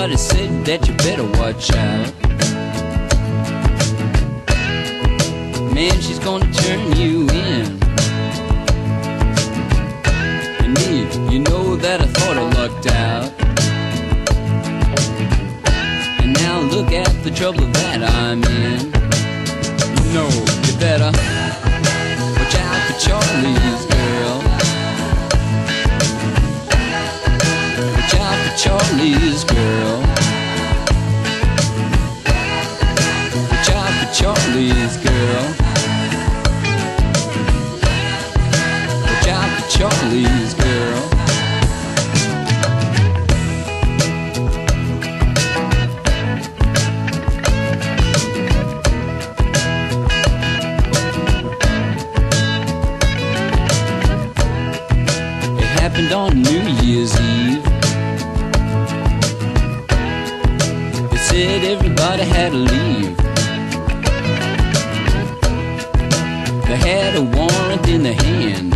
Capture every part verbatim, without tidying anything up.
Somebody said that you better watch out. Man, she's gonna turn you in. And me, you know that I thought I lucked out. And now look at the trouble that I'm in. You know, you better watch out for Charlie's girl. Watch out for Charlie's girl. Watch out for Charlie's girl. Watch out for Charlie's girl. It happened on New Year's Eve. They said everybody had to leave. They had a warrant in their hand.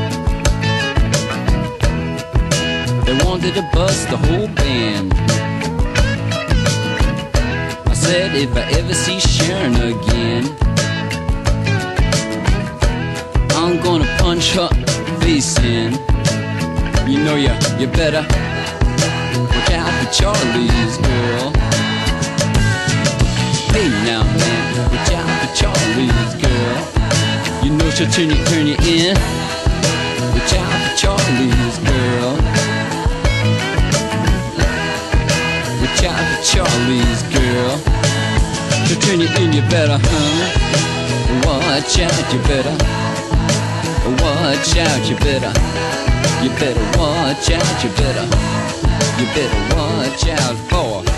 They wanted to bust the whole band. I said if I ever see Sharon again, I'm gonna punch her face in. You know you, you better watch out for Charlie's girl. Hey now man, watch out for Charlie's girl. You know she'll turn you, turn you in. Watch out for Charlie's girl. Watch out for Charlie's girl. She'll turn you in, you better, huh? Watch out, you better. Watch out, you better. You better watch out, you better. You better watch out for